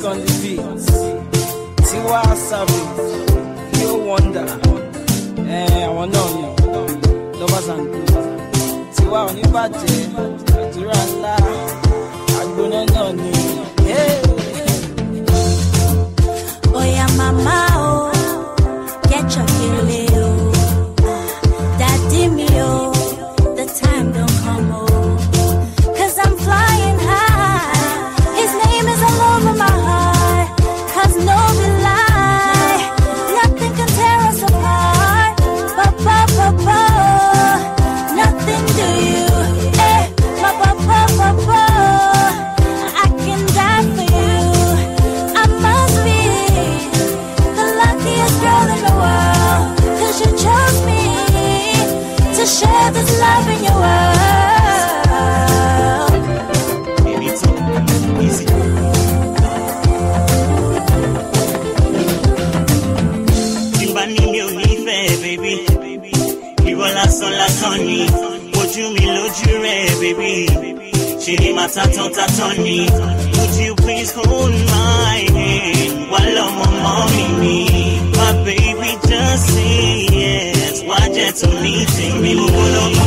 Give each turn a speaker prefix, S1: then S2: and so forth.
S1: Celtic on the beat. Tiwa Savage, you wonder. I want to know lovers and good. Tiwa oníbàjẹ́, àdúrà ńlá, àgbóná náà ni.
S2: Oh yeah, mama, oh, get your killie, oh, daddy me, oh, the time don't come, oh, 'cause I'm flying high, his name is all over my heart, 'cause no be lie, nothing can tear us apart, nothing do you, I can die for you, I must be the luckiest girl in the world, 'cause you chose me to share this love in your world.
S3: Baby, it's easy. Timbani mi ò nífẹ̀ẹ́, baby. Ìwọ lásán ni, ojú mi lójú rẹ̀, baby. Ṣé ni màá tatán ni? Would you please hold my hand while ọmọ mọ́mí mi? My baby, just say yes. Wá jẹ́ tó ní tèmi, mo gbọ́dọ̀